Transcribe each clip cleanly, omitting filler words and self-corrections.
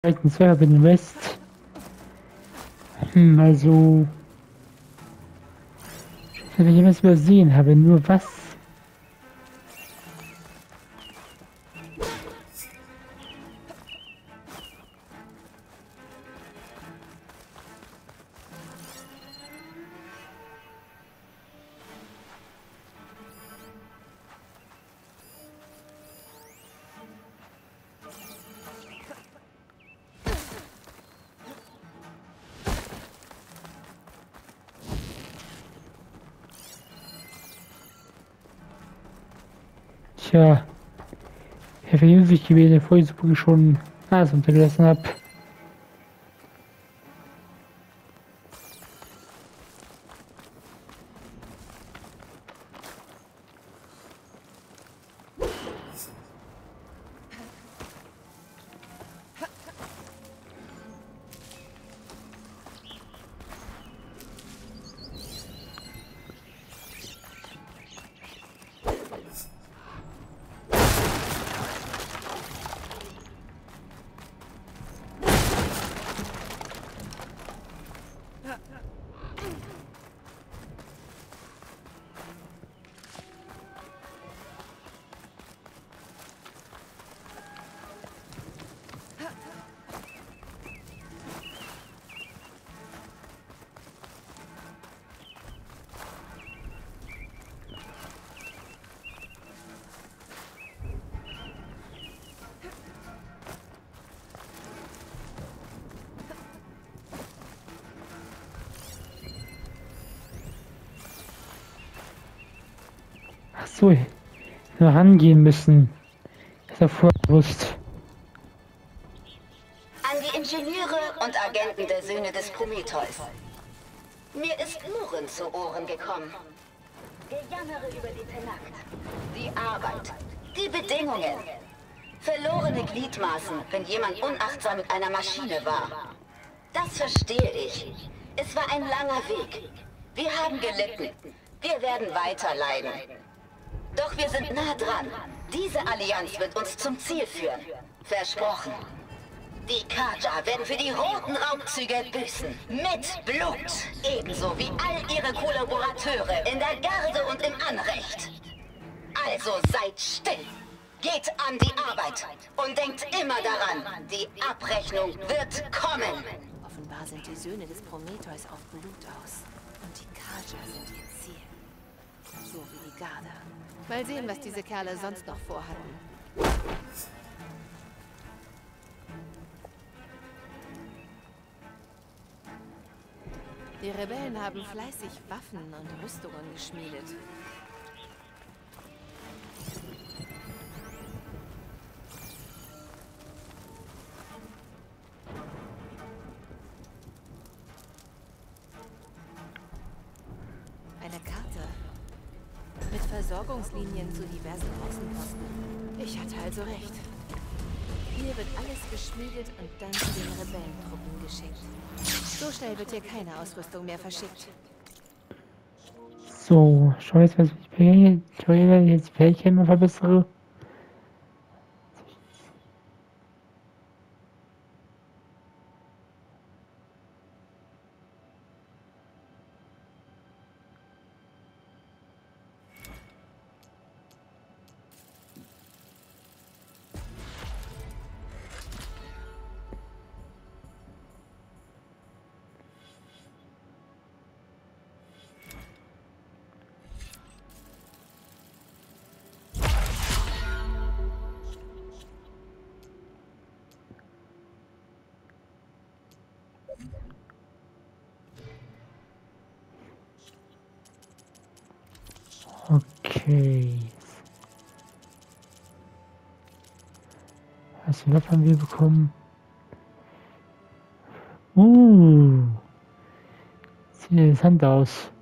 Alten Server in West. Also, wenn ich etwas übersehen habe, nur was? Tja, ich wäre hilfreich gewesen, bevor ich so schon alles untergelassen habe. Ach so, ich hätte rangehen müssen. Das ist ja vorher gewusst. An die Ingenieure und Agenten der Söhne des Prometheus. Mir ist Murren zu Ohren gekommen. Gejammere über die Tenakt. Die Arbeit. Die Bedingungen. Verlorene Gliedmaßen, wenn jemand unachtsam mit einer Maschine war. Das verstehe ich. Es war ein langer Weg. Wir haben gelitten. Wir werden weiter leiden. Doch wir sind nah dran. Diese Allianz wird uns zum Ziel führen. Versprochen. Die Kaja werden für die roten Raubzüge büßen. Mit Blut. Ebenso wie all ihre Kollaborateure in der Garde und im Anrecht. Also seid still. Geht an die Arbeit. Und denkt immer daran, die Abrechnung wird kommen. Offenbar sind die Söhne des Prometheus auf Blut aus. Und die Kaja sind ihr Ziel. So wie die Garde. Mal sehen, was diese Kerle sonst noch vorhatten. Die Rebellen haben fleißig Waffen und Rüstungen geschmiedet. Eine Karte. Mit Versorgungslinien zu diversen Außenposten. Ich hatte also recht. Hier wird alles geschmiedet und dann zu den Rebellentruppen geschickt. So schnell wird hier keine Ausrüstung mehr verschickt. So, schau jetzt, was ich jetzt Fähigkeiten mal verbessere. Okay. Was für Waffe haben wir bekommen? Sieht interessant aus.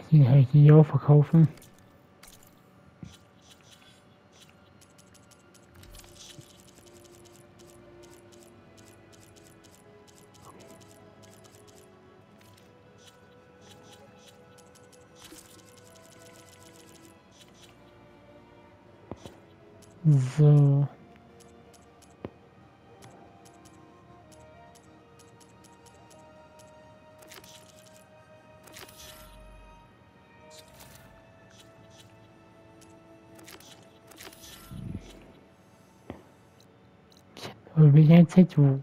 Die kann ich die auch verkaufen. So. Aber bin ich jetzt nicht wo?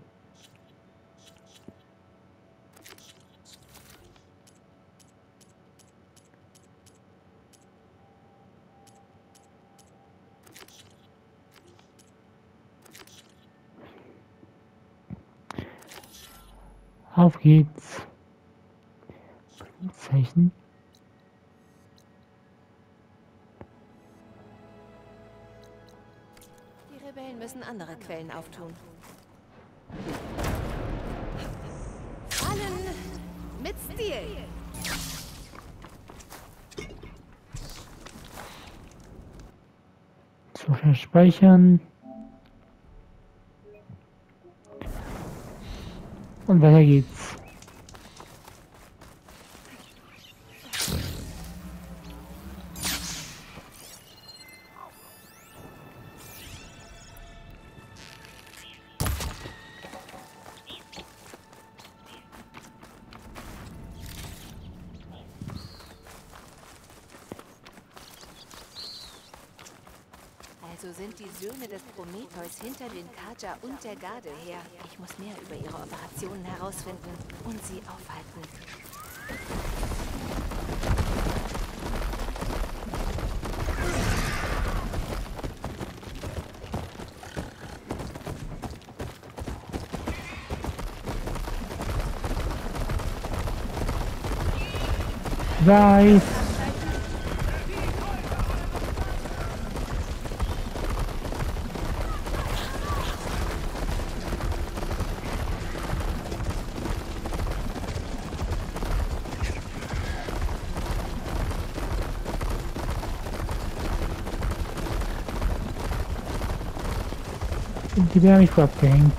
Auf geht's. Zeichen. Die Rebellen müssen andere Quellen auftun. Fallen mit Stil! So schnell speichern. Und weiter geht's. Also sind die Söhne des Prometheus hinter den Kaja und der Garde her. Ich muss mehr über ihre Operationen herausfinden und sie aufhalten. Bye. Die werden mich abgehängt.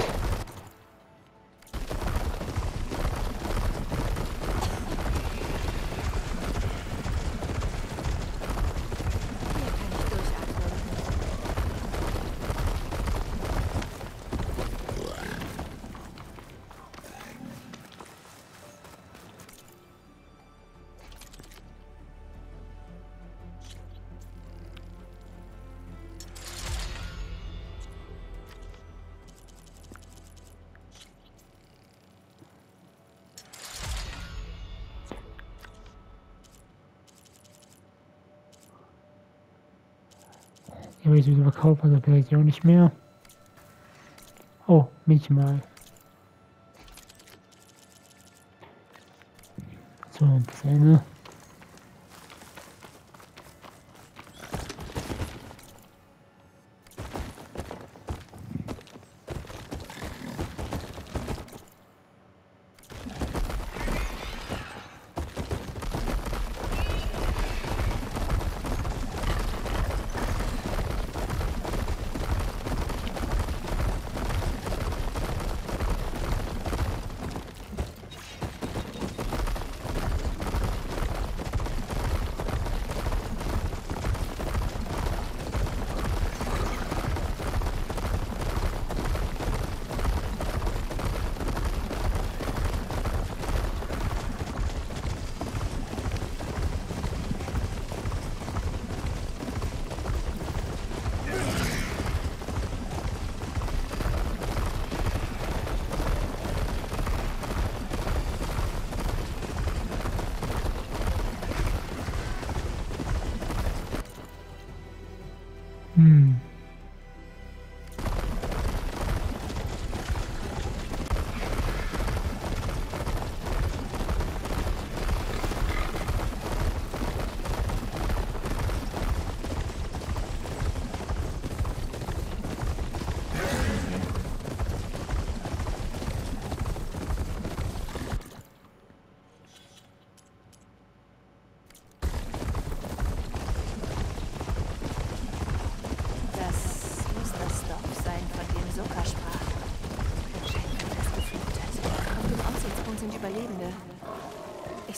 Die habe ich wieder verkauft, also vielleicht auch nicht mehr. Oh, mich mal. So, das eine.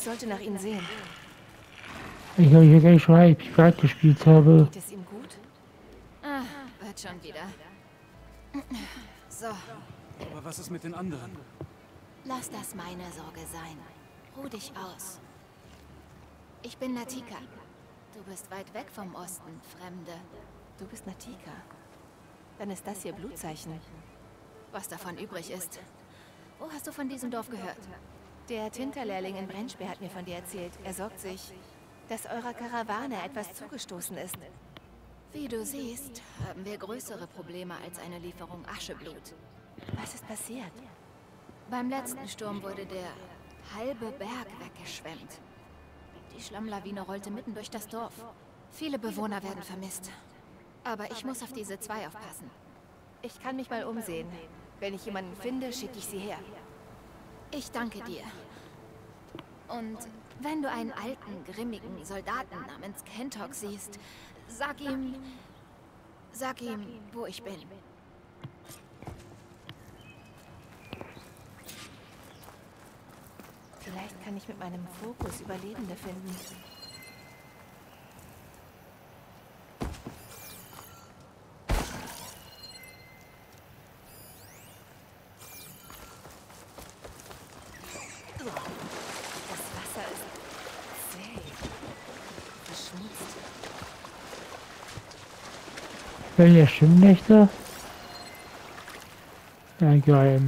sollte nach ihnen sehen. Ich glaube, ich weiß schon, wie ich bereit gespielt habe. Geht es ihm gut? Ah, wird schon wieder. So, Aber was ist mit den anderen? lass das meine Sorge sein. Ruh dich aus. Ich bin Natika. Du bist weit weg vom Osten, Fremde. Du bist Natika. Dann ist das hier Blutzeichen. Was davon übrig ist. Wo hast du von diesem Dorf gehört? Der Tinterlehrling in Brennspeer hat mir von dir erzählt. Er sorgt sich, dass eurer Karawane etwas zugestoßen ist. Wie du siehst, haben wir größere Probleme als eine Lieferung Ascheblut. Was ist passiert? Beim letzten Sturm wurde der halbe Berg weggeschwemmt. Die Schlammlawine rollte mitten durch das Dorf. Viele Bewohner werden vermisst. Aber ich muss auf diese 2 aufpassen. Ich kann mich mal umsehen. Wenn ich jemanden finde, schicke ich sie her. Ich danke dir. Und wenn du einen alten, grimmigen Soldaten namens Kentok siehst, sag ihm, wo ich bin. Vielleicht kann ich mit meinem Fokus Überlebende finden. Das Wasser ist zäh, verschmutzt. Welcher Schwimmnächte? Ja, geil.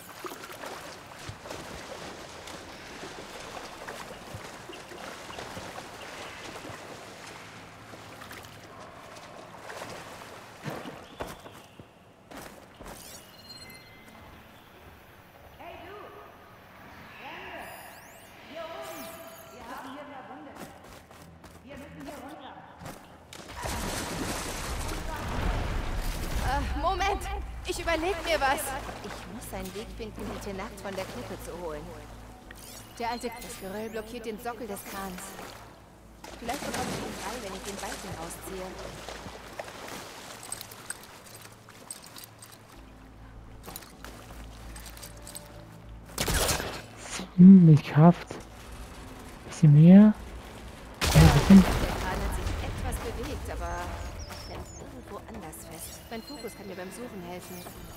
Moment! Ich überleg mir was! Ich muss einen Weg finden, die Tenakt von der Klippe zu holen. Das Geröll blockiert den Sockel des Krans. Vielleicht bekomme ich ihn frei, wenn ich den Balken rausziehe. Mit Kraft. Bisschen mehr. Der Kran hat sich etwas bewegt, aber er klemmt irgendwo anders fest. Mein Fokus kann mir beim Suchen helfen.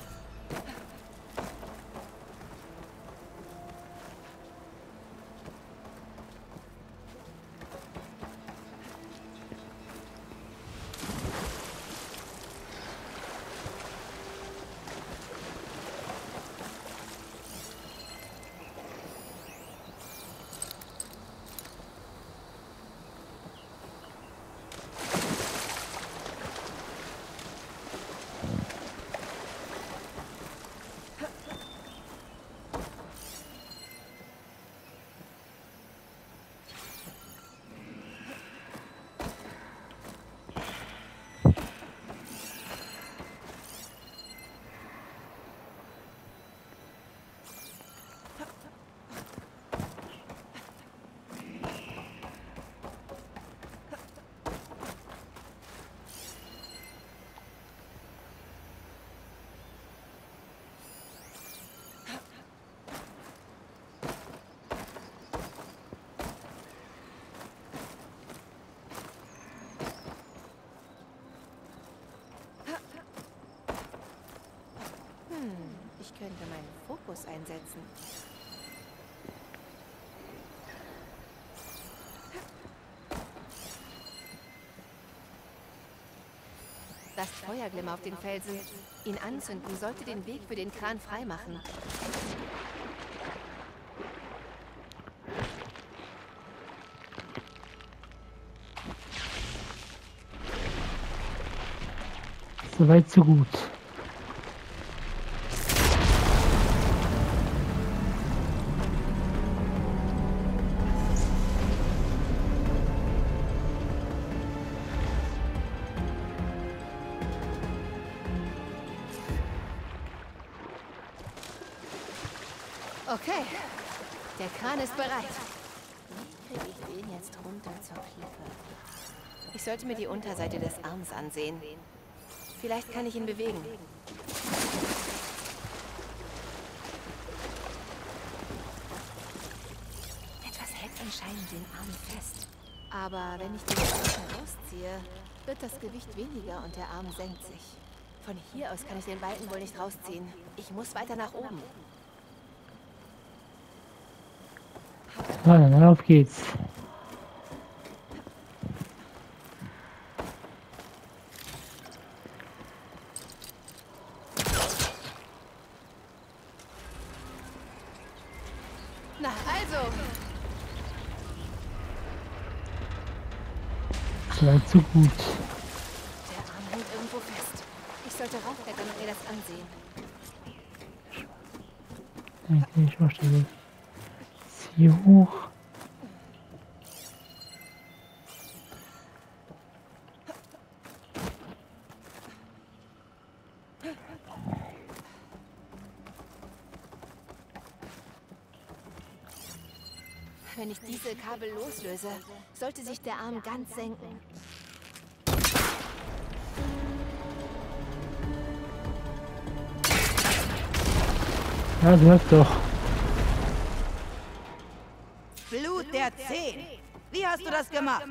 Ich könnte meinen Fokus einsetzen. Lasst Feuerglimmer auf den Felsen. Ihn anzünden sollte den Weg für den Kran freimachen. Soweit, so gut. Okay, der Kran ist bereit. Wie kriege ich den jetzt runter zur Klippe? Ich sollte mir die Unterseite des Arms ansehen. Vielleicht kann ich ihn bewegen. Etwas hält ihn scheinen den Arm fest. Aber wenn ich den Arm herausziehe, wird das Gewicht weniger und der Arm senkt sich. Von hier aus kann ich den Balken wohl nicht rausziehen. Ich muss weiter nach oben. Na, dann auf geht's. Na, also. Soweit so gut. Der Arm hängt irgendwo fest. Ich sollte raufklettern und mir das ansehen. Ich verstehe. Jetzt hier hoch. Wenn ich diese Kabel loslöse, sollte sich der Arm ganz senken. Ja, das läuft doch. Blut der 10. Wie hast du das gemacht?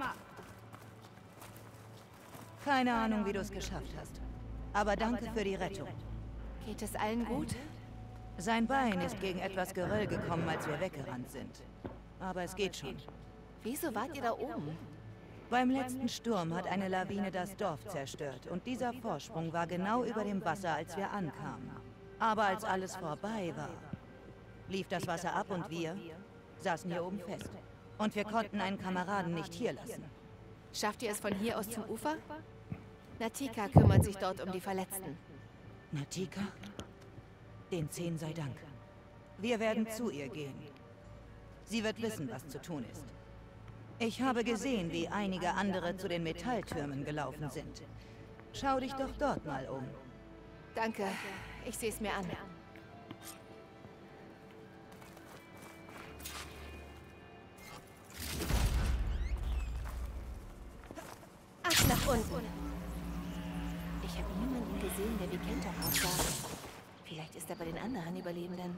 Keine Ahnung, wie du es geschafft hast. Aber danke für die Rettung. Geht es allen gut? Sein Bein ist gegen etwas Geröll gekommen, als wir weggerannt sind. Aber es geht schon. Wieso wart ihr da oben? Beim letzten Sturm hat eine Lawine das Dorf zerstört und dieser Vorsprung war genau über dem Wasser, als wir ankamen. Aber als alles vorbei war, lief das Wasser ab und wir saßen hier oben fest. Und wir konnten einen Kameraden nicht hier lassen. Schafft ihr es von hier aus zum Ufer? Natika kümmert sich dort um die Verletzten. Natika? Den 10 sei Dank. Wir werden zu ihr gehen. Sie wird wissen, was zu tun ist. Ich habe gesehen, wie einige andere zu den Metalltürmen gelaufen sind. Schau dich doch dort mal um. Danke, ich sehe es mir an. Ach, nach unten. Ich habe niemanden gesehen, der wie Kentok aussah. Vielleicht ist er bei den anderen Überlebenden.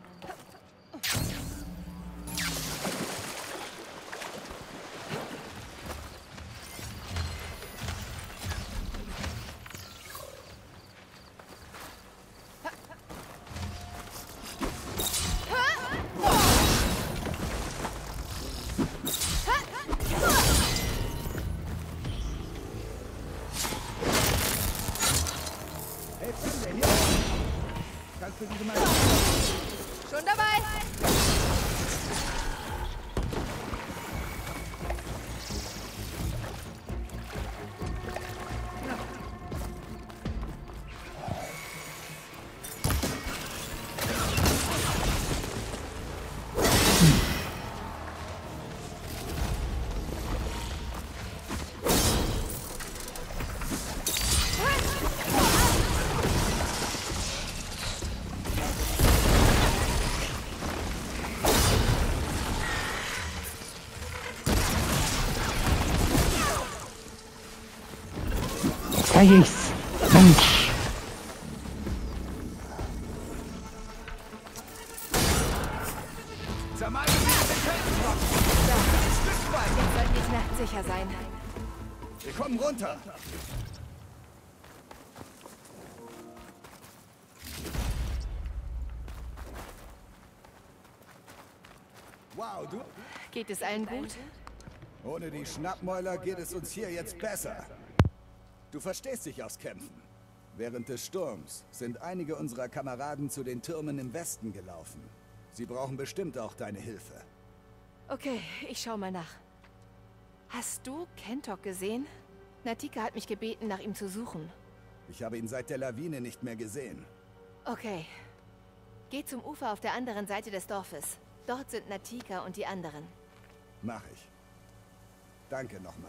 Schon dabei! Zeig ich's. Mensch. Jetzt sollten die Knachten sicher sein. Wir kommen runter. Wow, du... Geht es allen gut? Ohne die Schnappmäuler geht es uns hier jetzt besser. Du verstehst dich aus Kämpfen. Während des Sturms sind einige unserer Kameraden zu den Türmen im Westen gelaufen. Sie brauchen bestimmt auch deine Hilfe. Okay, ich schau mal nach. Hast du Kentok gesehen? Natika hat mich gebeten, nach ihm zu suchen. Ich habe ihn seit der Lawine nicht mehr gesehen. Okay. Geh zum Ufer auf der anderen Seite des Dorfes. Dort sind Natika und die anderen. Mach ich. Danke nochmal.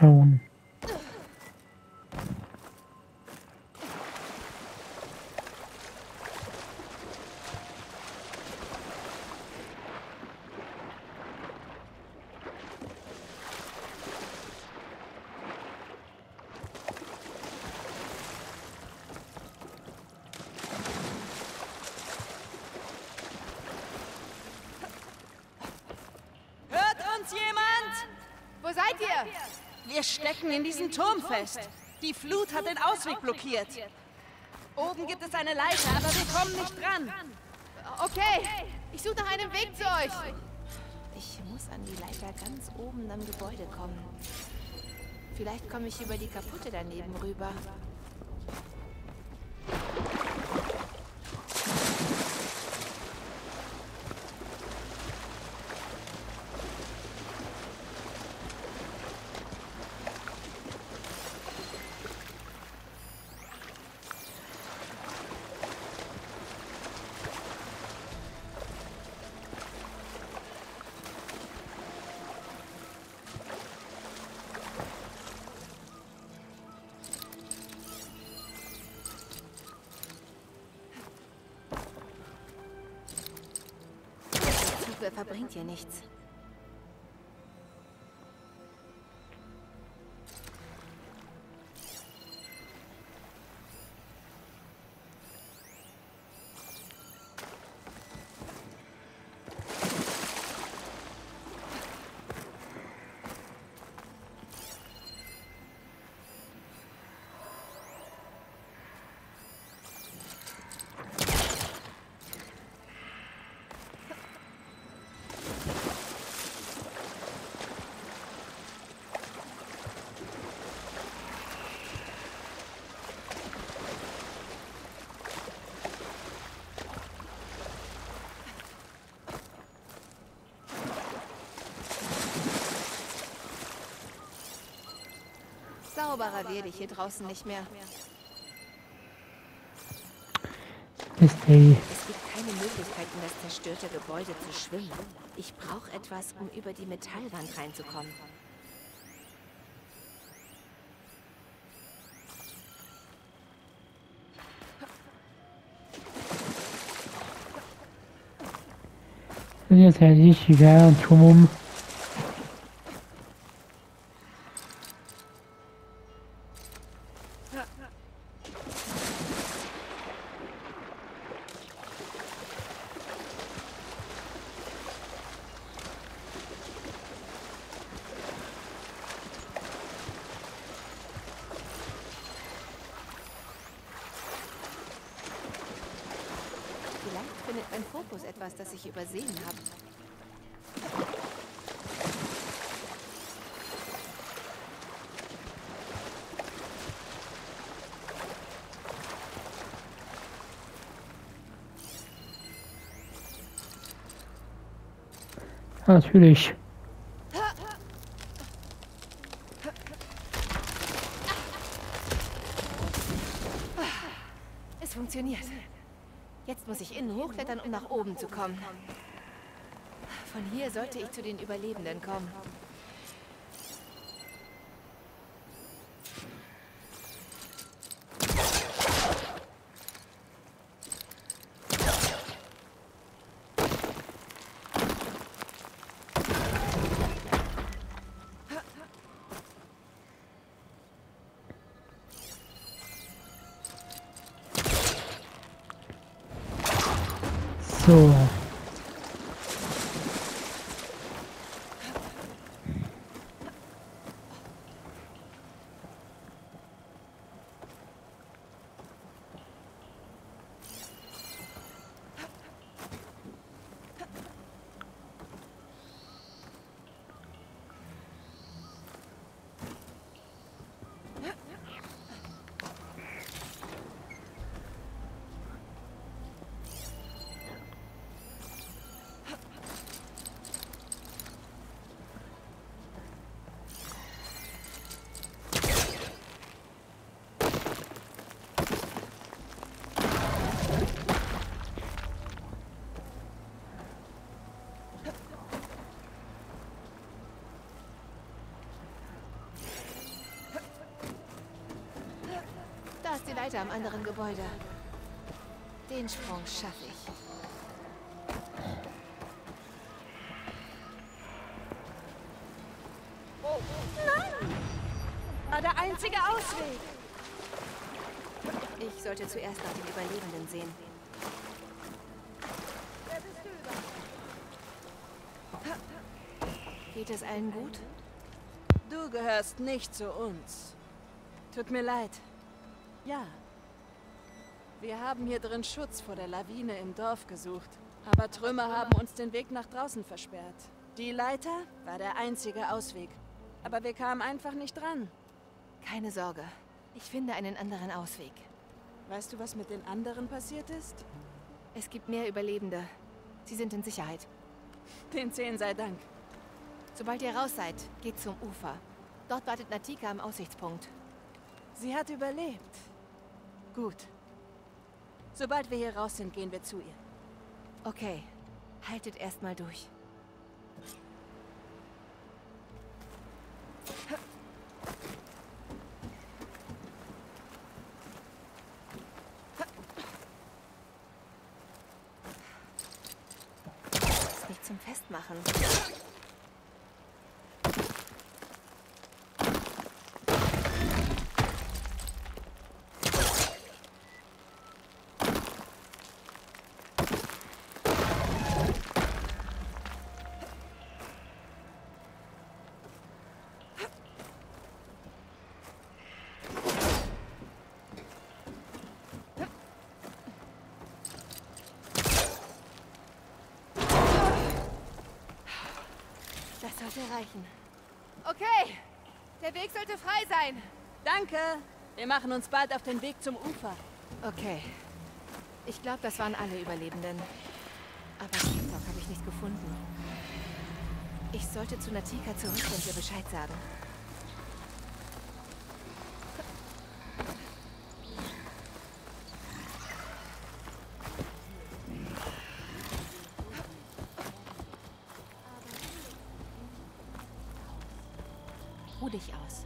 Schauen. Wo seid ihr? Wir stecken in diesem Turm fest. Die Flut hat den Ausweg blockiert. Oben gibt es eine Leiter, aber wir kommen nicht dran. Okay, ich suche nach einem Weg zu euch. Ich muss an die Leiter ganz oben am Gebäude kommen. Vielleicht komme ich über die Kaputte daneben rüber. Der verbringt hier nichts. Sauberer werde ich hier draußen nicht mehr. Ist hey. Es gibt keine Möglichkeit, in das zerstörte Gebäude zu schwimmen. Ich brauche etwas, um über die Metallwand reinzukommen. Das ist jetzt ja nicht egal, ein Turm um. Vielleicht findet mein Fokus etwas, das ich übersehen habe. Natürlich. Es funktioniert. Jetzt muss ich innen hochklettern, um nach oben zu kommen. Von hier sollte ich zu den Überlebenden kommen. So. Da ist die Leiter am anderen Gebäude. Den Sprung schaffe ich. War der einzige Ausweg. Ich sollte zuerst nach den Überlebenden sehen. Geht es allen gut? Du gehörst nicht zu uns. Tut mir leid. Ja. Wir haben hier drin Schutz vor der Lawine im Dorf gesucht. Aber Trümmer haben uns den Weg nach draußen versperrt. Die Leiter war der einzige Ausweg. Aber wir kamen einfach nicht dran. Keine Sorge. Ich finde einen anderen Ausweg. Weißt du, was mit den anderen passiert ist? Es gibt mehr Überlebende. Sie sind in Sicherheit. Den 10 sei Dank. Sobald ihr raus seid, geht zum Ufer. Dort wartet Natika am Aussichtspunkt. Sie hat überlebt. Gut. Sobald wir hier raus sind, gehen wir zu ihr. Okay. Haltet erstmal durch. Ist nicht zum Festmachen. Das sollte reichen. Okay, der Weg sollte frei sein. Danke. Wir machen uns bald auf den Weg zum Ufer. Okay. Ich glaube, das waren alle Überlebenden. Aber Kentok habe ich nicht gefunden. Ich sollte zu Natika zurück und ihr Bescheid sagen. Ruh dich aus.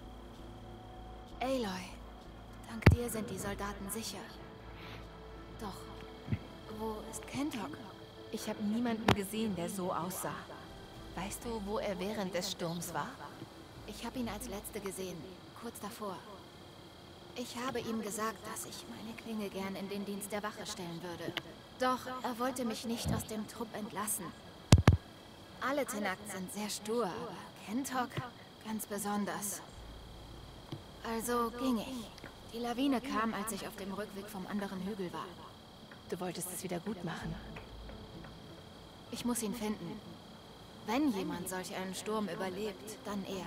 Aloy, dank dir sind die Soldaten sicher. Doch, wo ist Kentok? Ich habe niemanden gesehen, der so aussah. Weißt du, wo er während des Sturms war? Ich habe ihn als Letzte gesehen, kurz davor. Ich habe ihm gesagt, dass ich meine Klinge gern in den Dienst der Wache stellen würde. Doch er wollte mich nicht aus dem Trupp entlassen. Alle Tenakt sind sehr stur, aber Kentok ganz besonders. Also ging ich. Die Lawine kam, als ich auf dem Rückweg vom anderen Hügel war. Du wolltest es wieder gut machen. Ich muss ihn finden. Wenn jemand solch einen Sturm überlebt, dann er.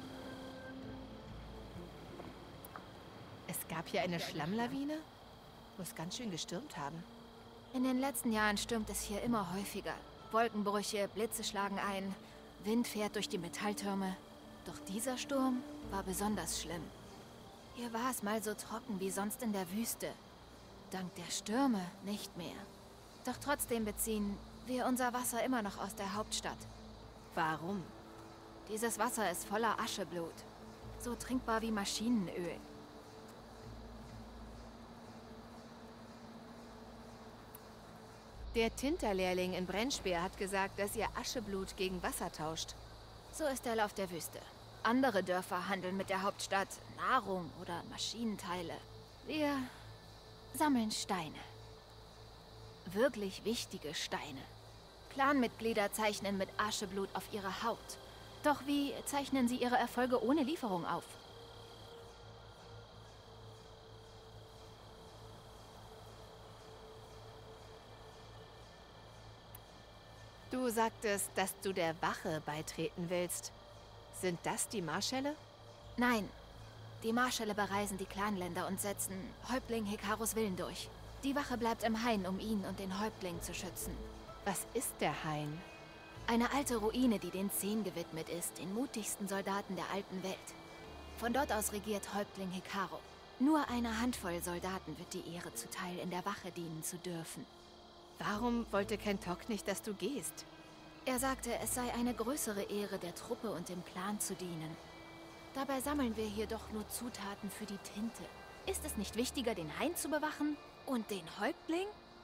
Es gab hier eine Schlammlawine? Muss ganz schön gestürmt haben. In den letzten Jahren stürmt es hier immer häufiger. Wolkenbrüche, Blitze schlagen ein, Wind fährt durch die Metalltürme. Doch dieser Sturm war besonders schlimm. Hier war es mal so trocken wie sonst in der Wüste. Dank der Stürme nicht mehr. Doch trotzdem beziehen wir unser Wasser immer noch aus der Hauptstadt. Warum? Dieses Wasser ist voller Ascheblut. So trinkbar wie Maschinenöl. Der Tinterlehrling in Brennspeer hat gesagt, dass ihr Ascheblut gegen Wasser tauscht. So ist der Lauf der Wüste. Andere Dörfer handeln mit der Hauptstadt Nahrung oder Maschinenteile. Wir sammeln Steine. Wirklich wichtige Steine. Clanmitglieder zeichnen mit Ascheblut auf ihre Haut. Doch wie zeichnen sie ihre Erfolge ohne Lieferung auf? Du sagtest, dass du der Wache beitreten willst. Sind das die Marschälle? Nein. Die Marschälle bereisen die Clanländer und setzen Häuptling Hikaros Willen durch. Die Wache bleibt im Hain, um ihn und den Häuptling zu schützen. Was ist der Hain? Eine alte Ruine, die den 10 gewidmet ist, den mutigsten Soldaten der alten Welt. Von dort aus regiert Häuptling Hikaro. Nur einer Handvoll Soldaten wird die Ehre zuteil, in der Wache dienen zu dürfen. Warum wollte Kentok nicht, dass du gehst? Er sagte, es sei eine größere Ehre, der Truppe und dem Clan zu dienen. Dabei sammeln wir hier doch nur Zutaten für die Tinte. Ist es nicht wichtiger, den Hain zu bewachen und den Häuptling?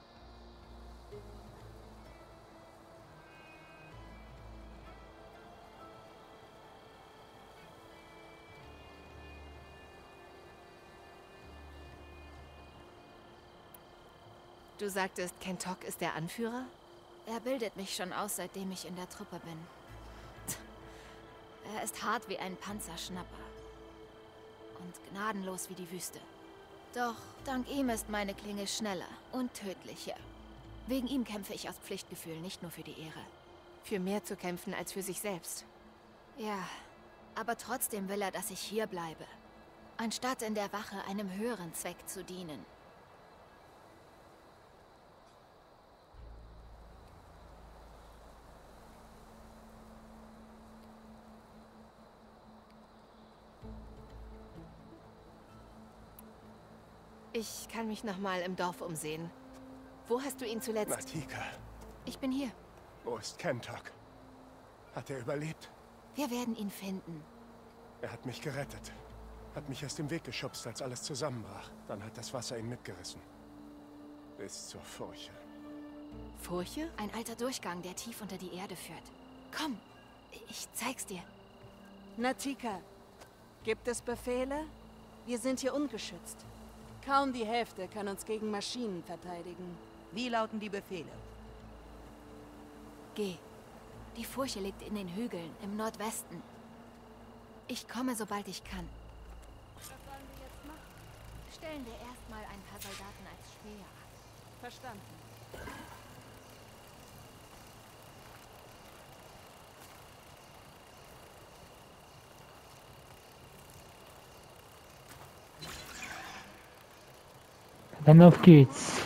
Du sagtest, Kentok ist der Anführer? Er bildet mich schon aus, seitdem ich in der Truppe bin. Er ist hart wie ein Panzerschnapper. Und gnadenlos wie die Wüste. Doch dank ihm ist meine Klinge schneller und tödlicher. Wegen ihm kämpfe ich aus Pflichtgefühl, nicht nur für die Ehre. Für mehr zu kämpfen als für sich selbst. Ja, aber trotzdem will er, dass ich hier bleibe. Anstatt in der Wache einem höheren Zweck zu dienen. Ich kann mich noch mal im Dorf umsehen. Wo hast du ihn zuletzt? Natika, Ich bin hier. wo ist Kentok? Hat er überlebt? Wir werden ihn finden. Er hat mich gerettet. Hat mich aus dem Weg geschubst, als alles zusammenbrach. Dann hat das Wasser ihn mitgerissen. Bis zur Furche. Furche? Ein alter Durchgang, der tief unter die Erde führt. Komm, ich zeig's dir. Natika, gibt es Befehle? Wir sind hier ungeschützt. Kaum die Hälfte kann uns gegen Maschinen verteidigen. Wie lauten die Befehle? Geh. Die Furche liegt in den Hügeln im Nordwesten. Ich komme, sobald ich kann. Was sollen wir jetzt machen? Stellen wir erstmal ein paar Soldaten als Späher ab. Verstanden. Dann auf geht's.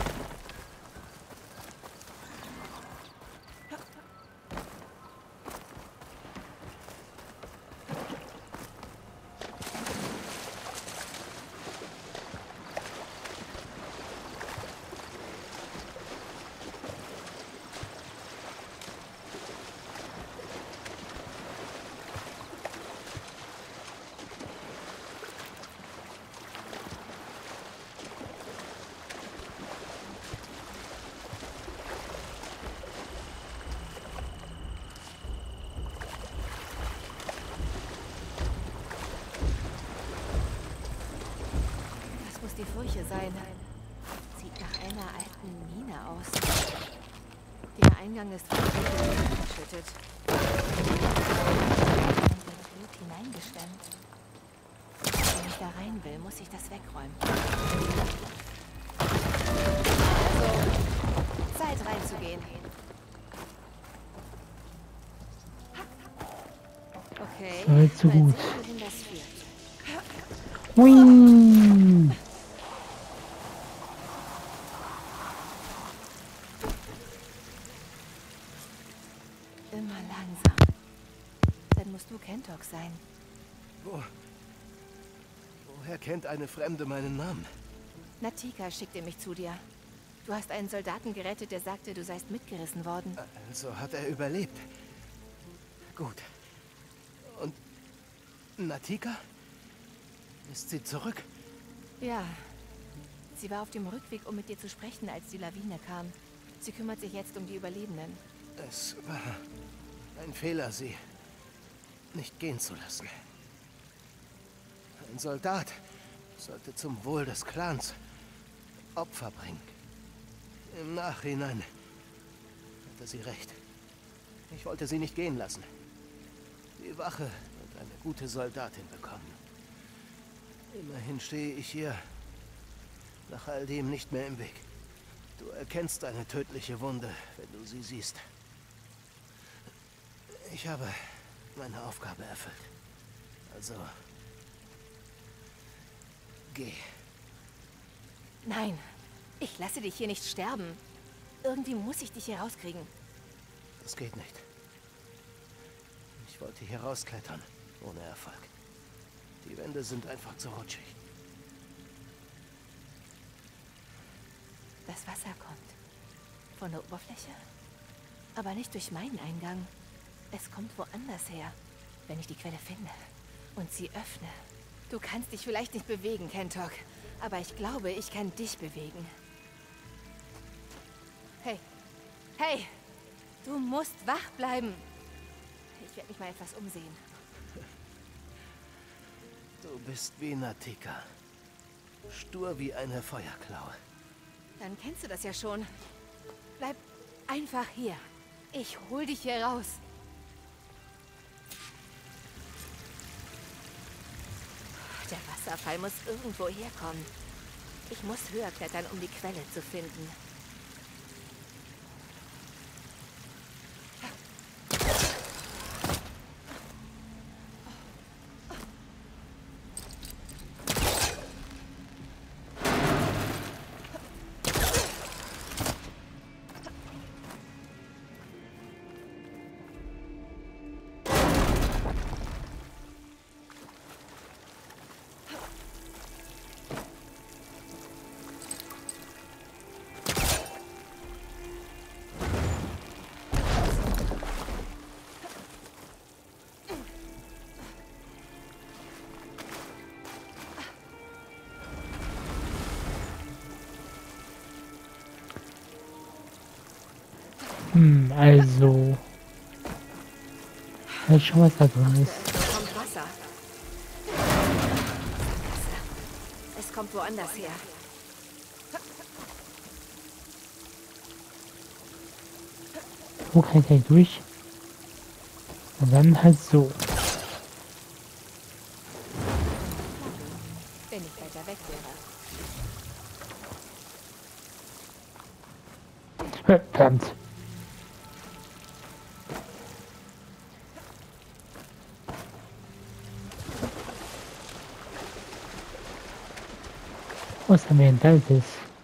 Das muss die Furche sein. Sieht nach einer alten Mine aus. Der Eingang ist von Blut geschüttet. Und wird Blut hineingestemmt. Wenn ich da rein will, muss ich das wegräumen. Also, Zeit reinzugehen. Okay, So weit, so mal gut. sehen, wohin das führt. Hui! Immer langsam. Dann musst du Kentok sein. Woher kennt eine Fremde meinen Namen? Natika schickte mich zu dir. Du hast einen Soldaten gerettet, der sagte, du seist mitgerissen worden. Also hat er überlebt. Gut. Und Natika? Ist sie zurück? Ja. Sie war auf dem Rückweg, um mit dir zu sprechen, als die Lawine kam. Sie kümmert sich jetzt um die Überlebenden. Es war ein Fehler, sie nicht gehen zu lassen. Ein Soldat sollte zum Wohl des Clans Opfer bringen. Im Nachhinein hatte sie recht. Ich wollte sie nicht gehen lassen. Die Wache wird eine gute Soldatin bekommen. Immerhin stehe ich ihr nach all dem nicht mehr im Weg. Du erkennst eine tödliche Wunde, wenn du sie siehst. Ich habe meine Aufgabe erfüllt. Also, geh. Nein, ich lasse dich hier nicht sterben. Irgendwie muss ich dich hier rauskriegen. Das geht nicht. Ich wollte hier rausklettern, ohne Erfolg. Die Wände sind einfach zu rutschig. Das Wasser kommt von der Oberfläche, aber nicht durch meinen Eingang. Es kommt woanders her, wenn ich die Quelle finde und sie öffne. Du kannst dich vielleicht nicht bewegen, Kentok, aber ich glaube, ich kann dich bewegen. Hey, hey, du musst wach bleiben. Ich werde mich mal etwas umsehen. Du bist wie Natika. Stur wie eine Feuerklaue. Dann kennst du das ja schon. Bleib einfach hier. Ich hol dich hier raus. Wasserfall muss irgendwo herkommen. Ich muss höher klettern, um die Quelle zu finden. Also. Halt schon, was da drin ist. Da kommt Wasser. Es kommt woanders her. Wo kann ich gleich durch? Und dann halt so. Wenn ich weiter weg wäre. Verdammt. Was haben wir denn da ist?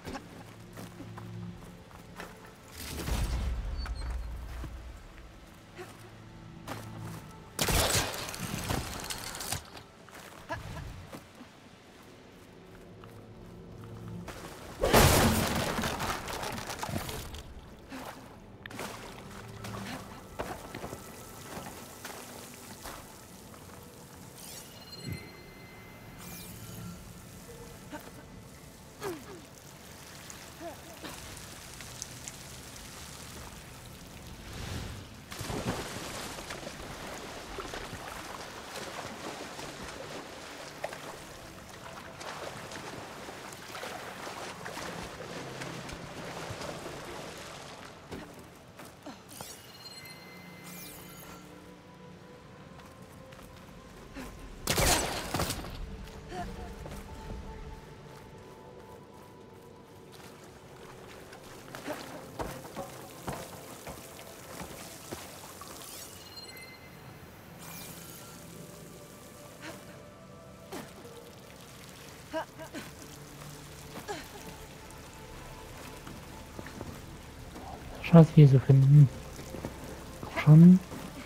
Chance hier zu finden. Schon.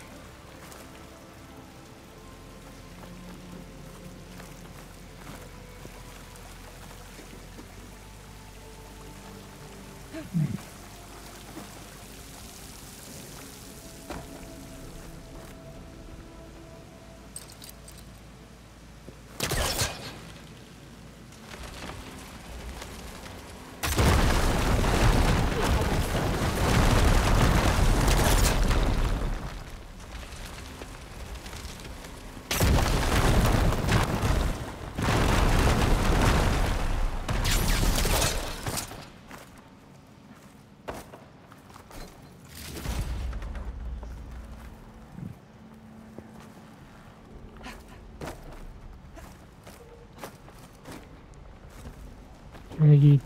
Weiter geht's.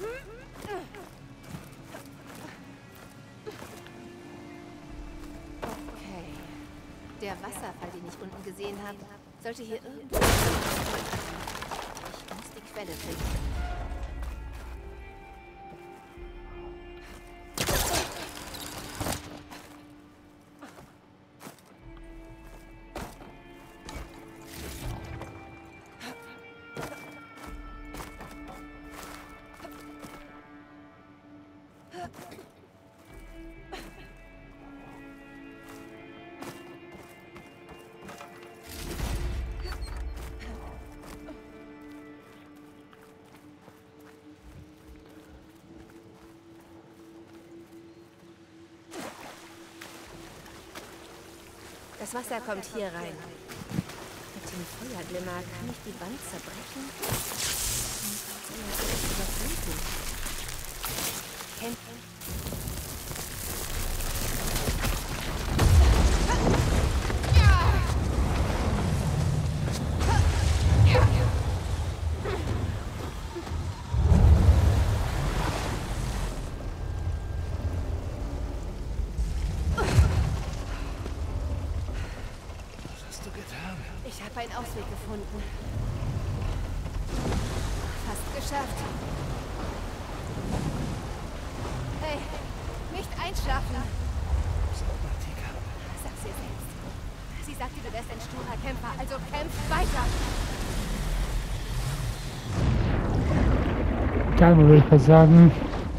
Okay. Der Wasserfall, den ich unten gesehen habe, sollte hier irgendwo... Ich muss die Quelle finden. Das Wasser kommt hier rein. Mit dem Feuerglimmer kann ich die Wand zerbrechen und alles überfluten. Kämpfen. habe einen Ausweg gefunden. Fast geschafft. Hey, nicht einschlafen. Sag's ihr selbst. Sie sagte, du wärst ein sturer Kämpfer, also kämpf weiter. Dann würde ich mal sagen.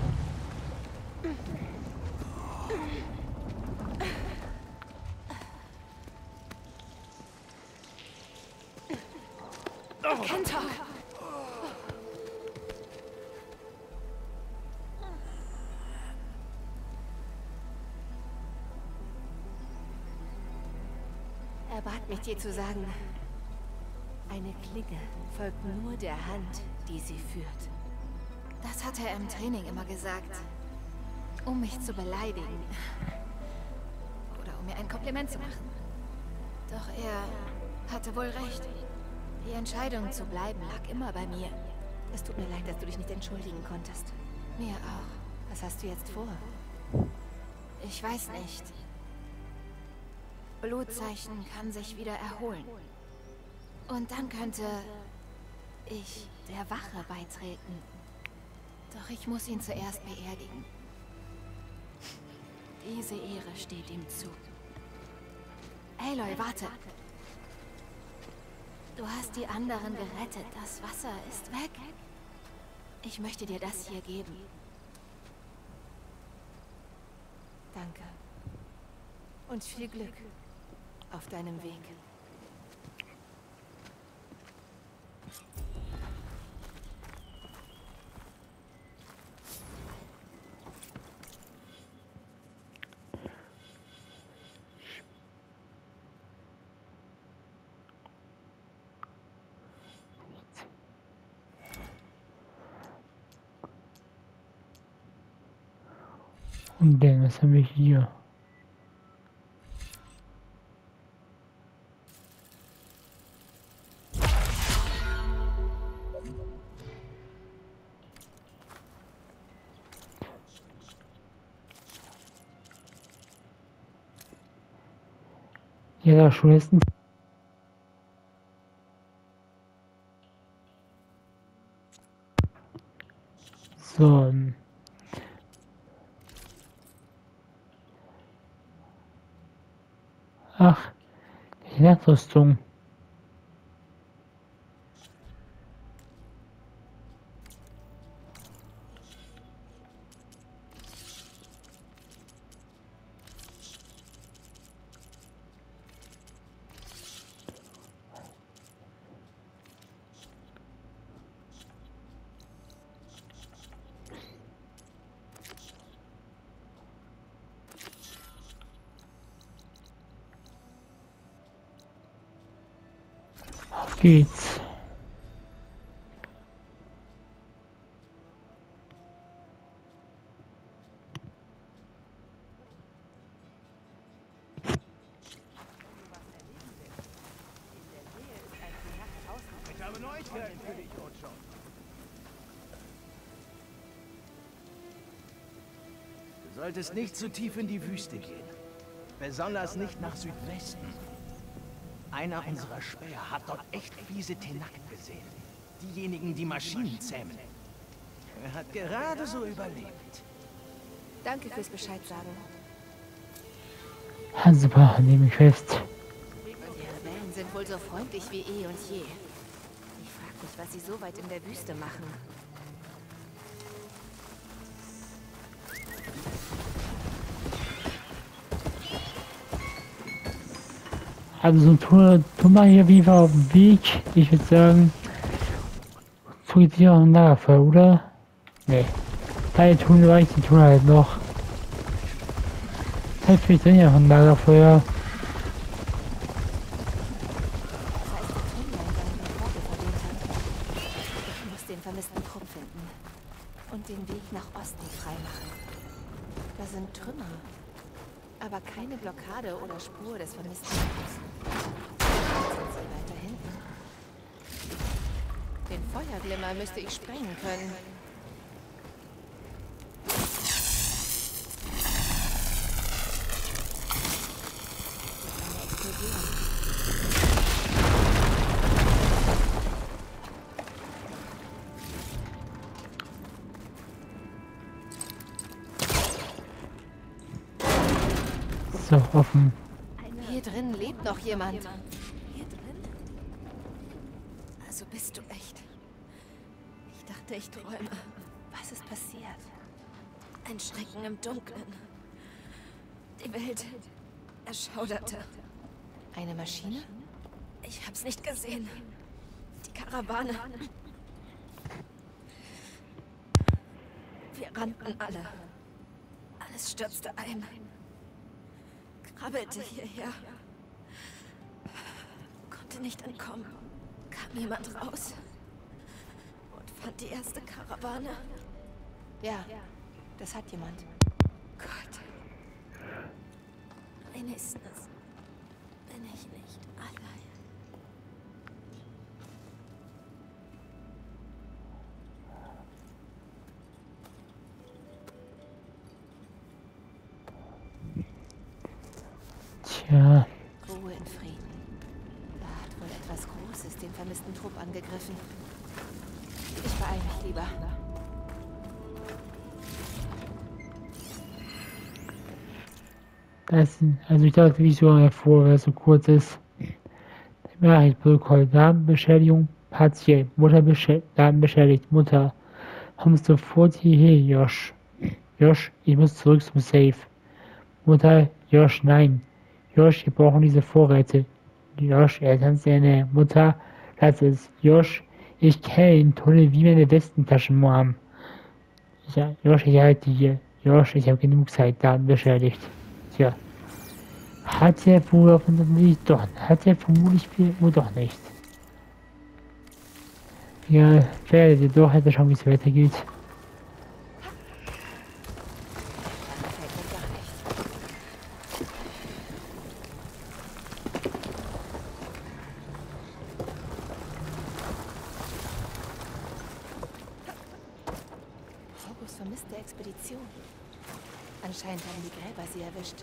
Kentor! Er bat mich, dir zu sagen, eine Klinge folgt nur der Hand, die sie führt. Das hat er im Training immer gesagt. Um mich zu beleidigen. Oder um mir ein Kompliment zu machen. Doch er hatte wohl recht. Die Entscheidung zu bleiben lag immer bei mir. Es tut mir leid, dass du dich nicht entschuldigen konntest. Mir auch. Was hast du jetzt vor? Ich weiß nicht. Blutzeichen kann sich wieder erholen. Und dann könnte ich der Wache beitreten. Doch ich muss ihn zuerst beerdigen. Diese Ehre steht ihm zu. Aloy, warte. Du hast die anderen gerettet. Das Wasser ist weg. Ich möchte dir das hier geben. Danke. Und viel Glück auf deinem Weg. Und dann, was haben wir hier? Ja, da schwersten. So. Ach, die Nachrüstung. Auf geht's. Ich habe Neuigkeiten für dich, Ocho. Du solltest nicht zu tief in die Wüste gehen. Besonders nicht nach Südwesten. Einer unserer Späher hat dort echt fiese Tenakt gesehen. Diejenigen, die Maschinen zähmen. Er hat gerade so überlebt. Danke fürs Bescheid sagen. Ja, super, nehme ich fest. Die Rebellen sind wohl so freundlich wie eh und je. Ich frage mich, was sie so weit in der Wüste machen. Also so tun wir hier wie auf dem Weg. Ich würde sagen, so geht's hier auch ein Lagerfeuer, oder? Nee. Beide tun wir eigentlich, die tun halt noch. Vielleicht wird dann ja ein Lagerfeuer. Ich muss den vermissten Trupp finden und den Weg nach Osten freimachen. Da sind Trümmer, aber keine Blockade oder Spur des vermissten Trupps. Sind sie weiter hinten? Den Feuerglimmer müsste ich sprengen können. Eine Explosion. ist doch offen. Hier drin lebt noch jemand. Hier drin? Also bist du echt. Ich dachte, ich träume. Was ist passiert? Ein Schrecken im Dunkeln. Die Welt erschauderte. Eine Maschine? Ich hab's nicht gesehen. Die Karawane. Wir rannten alle. Alles stürzte ein. Krabbelte hierher. Konnte nicht entkommen. Kam jemand raus und fand die erste Karawane. Ja, das hat jemand. Gott. Wenigstens bin ich nicht allein. Tja, Ruhe in Frieden. Da hat wohl etwas Großes den vermissten Trupp angegriffen. Ich beeile mich lieber. also ich dachte, wie so hervor, weil es so kurz ist. Nachrichtprotokoll, Datenbeschädigung, partiell, Daten beschädigt, Mutter. Komm sofort hierher, Josh. Josh, ich muss zurück zum Safe. Mutter, Josh, nein. Josh, wir brauchen diese Vorräte. Josh, er tanzt in der Nähe. Mutter, lass es. Josh, ich kenne den Tunnel wie meine Westentasche, Mom. Ja, Josh, ich halte hier. Josh, ich habe genug Zeit, Daten beschädigt. Tja. Hat er wohl offensichtlich doch. Hat er vermutlich wohl doch nicht. Ja, werdet ihr doch, hätte schauen, wie es weitergeht. August vermisste Expedition. Anscheinend haben die Gräber sie erwischt.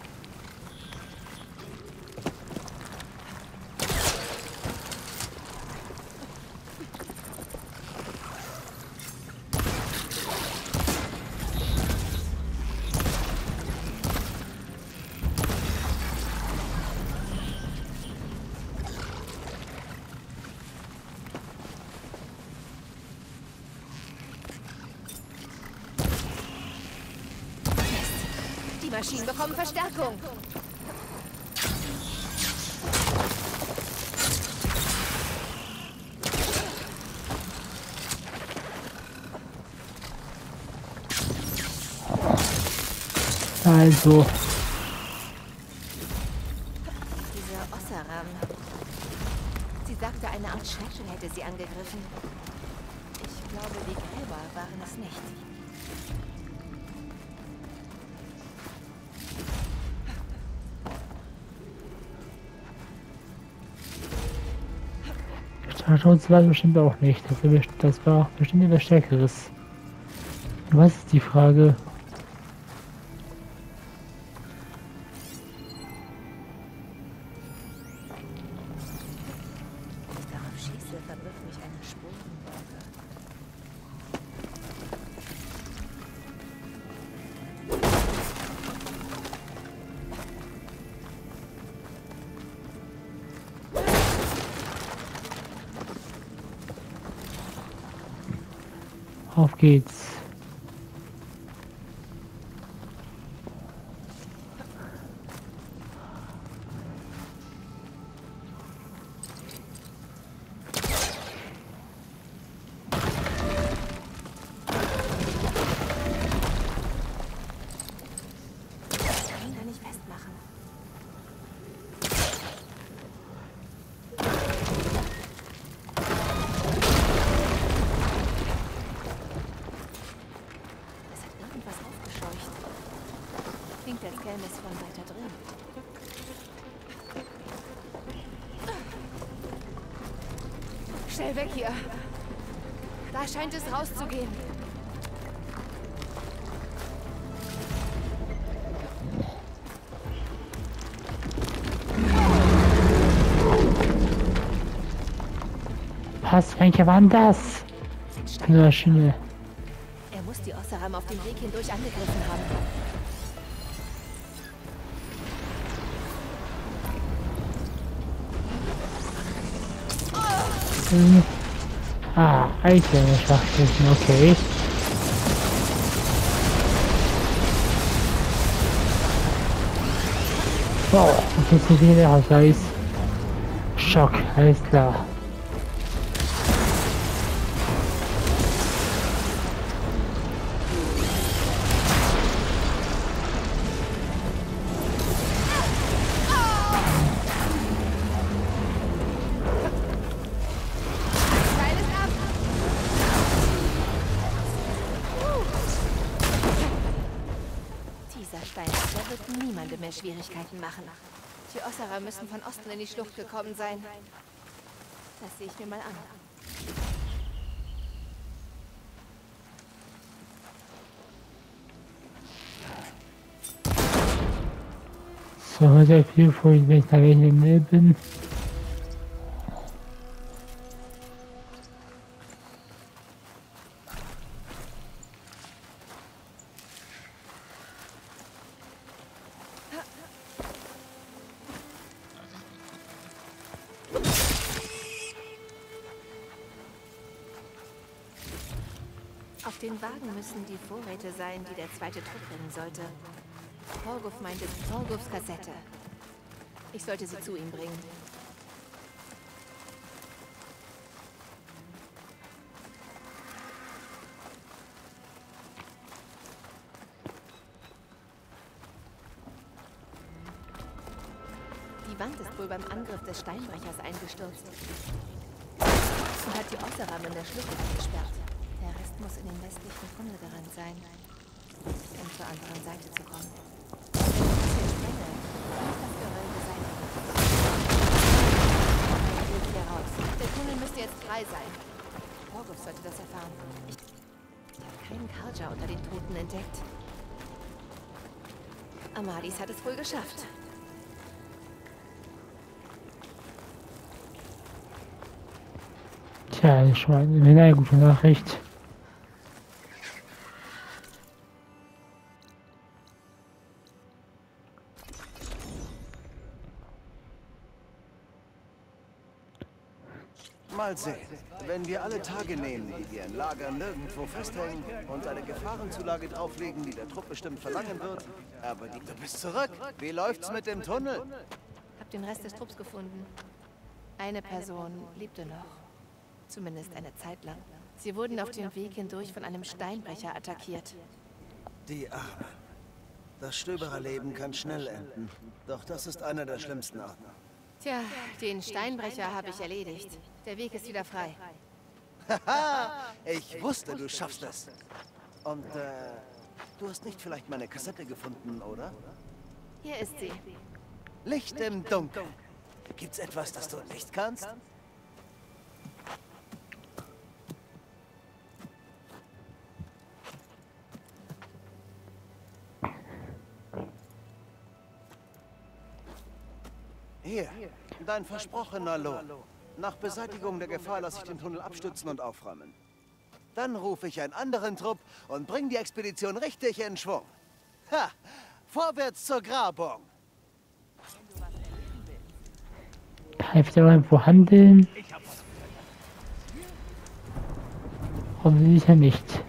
Die Maschinen bekommen Verstärkung. Also. Diese Ossaram. Sie sagte, eine Art Schädel hätte sie angegriffen. Ich glaube, die Gräber waren es nicht. Uns war es bestimmt auch nicht. Das war bestimmt etwas Stärkeres. Was ist die Frage? Wenn ich darauf schieße, verwirft mich eine Spurenwolke. Auf geht's. Ich kann da nicht festmachen. Es hat irgendwas aufgescheucht. Klingt, als käme es von weiter drin. Schnell weg hier. Da scheint es rauszugehen. Was, welche waren das? Eine Maschine. Er muss die Ossaram auf dem Weg hindurch angegriffen haben. Einzelne Schachteln, okay. Wow, und jetzt ist wieder Haus. Schock, alles klar. Schwierigkeiten machen. Die Osserer müssen von Osten in die Schlucht gekommen sein. Das sehe ich mir mal an. So, sehr viel vor, wenn ich da gleich im Müll bin. Auf den Wagen müssen die Vorräte sein, die der zweite Trupp bringen sollte. Torguf meinte Torgufs Kassette. Ich sollte sie zu ihm bringen. Die Wand ist wohl beim Angriff des Steinbrechers eingestürzt und hat die Osseram in der Schlucht eingesperrt. Der Rest muss in den westlichen Tunnel gerannt sein, um zur anderen Seite zu kommen. Der Tunnel müsste jetzt frei sein. Torguf sollte das erfahren. Ich habe keinen Karja unter den Toten entdeckt. Amadis hat es wohl geschafft. Tja, das ist schon eine gute Nachricht. Mal sehen. Wenn wir alle Tage nehmen, die wir in Lagern nirgendwo festhängen und eine Gefahrenzulage drauflegen, die der Trupp bestimmt verlangen wird. Aber du bist zurück. Wie läuft's mit dem Tunnel? Hab den Rest des Trupps gefunden. Eine Person lebte noch. Zumindest eine Zeit lang. Sie wurden auf dem Weg hindurch von einem Steinbrecher attackiert. Die Armen. Das Stöbererleben kann schnell enden. Doch das ist einer der schlimmsten Arten. Tja, den Steinbrecher habe ich erledigt. Der Weg ist wieder frei. Haha, ich wusste, du schaffst es. Und, du hast nicht vielleicht meine Kassette gefunden, oder? Hier ist sie. Licht im Dunkeln. Gibt's etwas, das du nicht kannst? Hier, dein versprochener Lohn. Nach Beseitigung der Gefahr lasse ich den Tunnel abstützen und aufräumen. Dann rufe ich einen anderen Trupp und bringe die Expedition richtig in Schwung. Ha! Vorwärts zur Grabung! Hilft aber irgendwo handeln? Hoffentlich sicher nicht.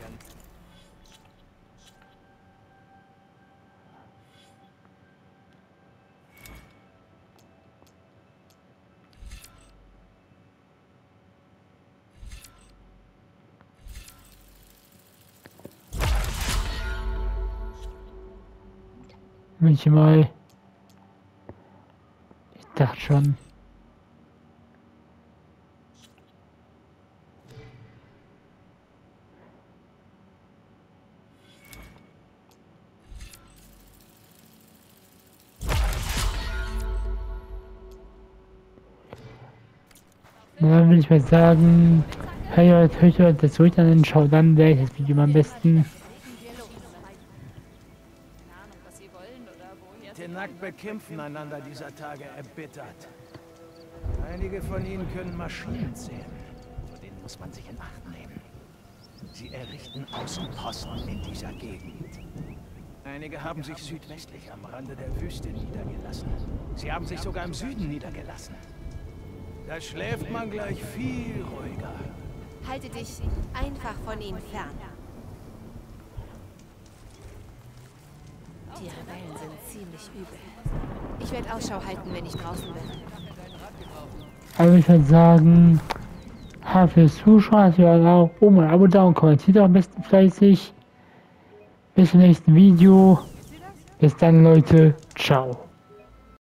Manchmal. Ich dachte schon. Dann will ich mal sagen, hört euch das zurück an und schaut dann gleich das Video am besten. Tenak bekämpfen einander dieser Tage erbittert. Einige von ihnen können Maschinen zählen. Vor denen muss man sich in Acht nehmen. Sie errichten Außenposten in dieser Gegend. Einige haben sich südwestlich am Rande der Wüste niedergelassen. Sie haben sich sogar im Süden niedergelassen. Da schläft man gleich viel ruhiger. Halte dich einfach von ihnen fern. Die Rebellen sind ziemlich übel. Ich werde Ausschau halten, wenn ich draußen bin. Also ich würde sagen, fürs Zuschauen, dass ihr auch oben ein Abo da und kommentiert auch am besten fleißig. Bis zum nächsten Video. Bis dann, Leute. Ciao.